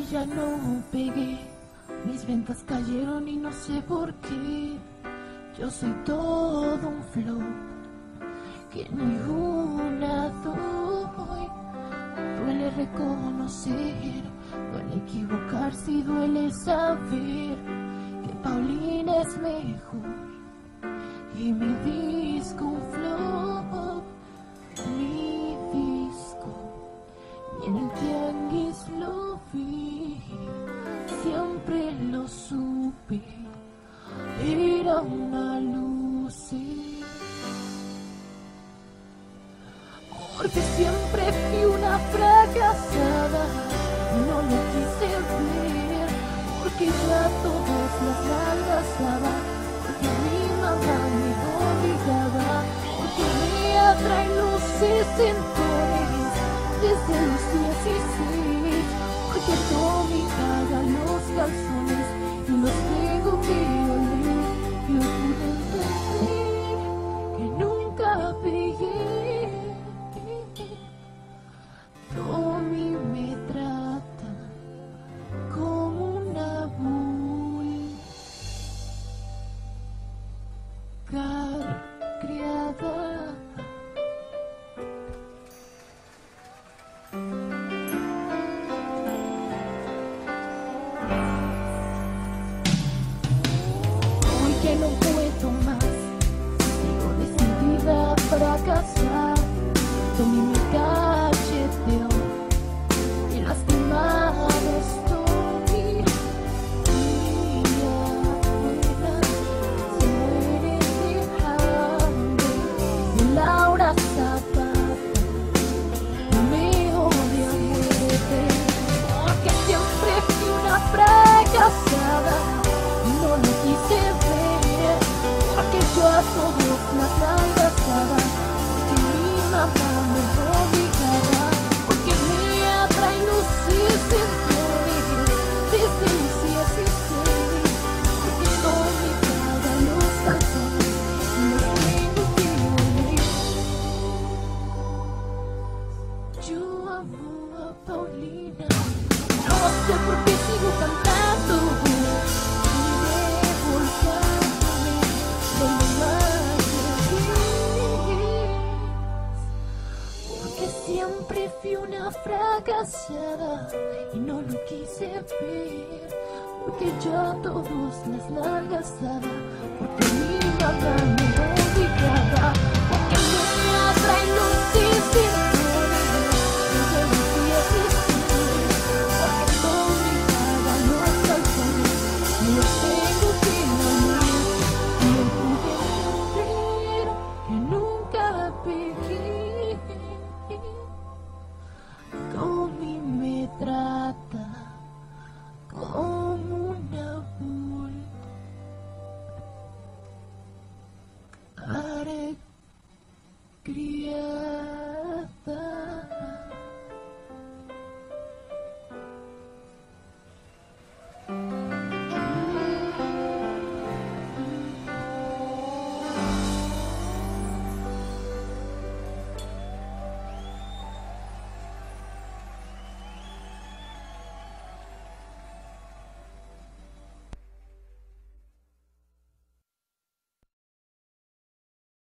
ya no pegué, mis ventas cayeron y no sé por qué. Yo soy todo un flop, que ninguna doy. Duele reconocer, duele equivocarse y duele saber que Paulina es mejor y mi disco un flop. Mi disco ni en el tianguis lo vi, siempre lo supe, era una luz. Porque siempre fui una fracasada, no lo quise ver, porque ya todos las malgastaba, porque mi mamá me obligaba, porque me atraen los sesentores desde los 16, porque Tommy paga los calzones y los tengo que oler. Yo pude entender que nunca pegué. Tommy me trata como una vulgar criada. Hoy que no puedo más, sigo decidida a fracasar. Tommy me cacheteó y lastimado estoy. Día afuera se muere de hambre y Laura Zapata me odia a muerte, porque siempre fui una fracasada y no lo quise ver, porque yo a todos las malgastaba, porque mi mamá me obligaba, porque me atraen los sesentores desde los 16, porque no me pagan los calzones y los tengo que oler. Yo amo a Paulina, no sé por qué sigo cantando y revolcándome donde más llegué, porque siempre fui una fracasada y no lo quise ver, porque yo a todos las malgastaba, porque mi mamá me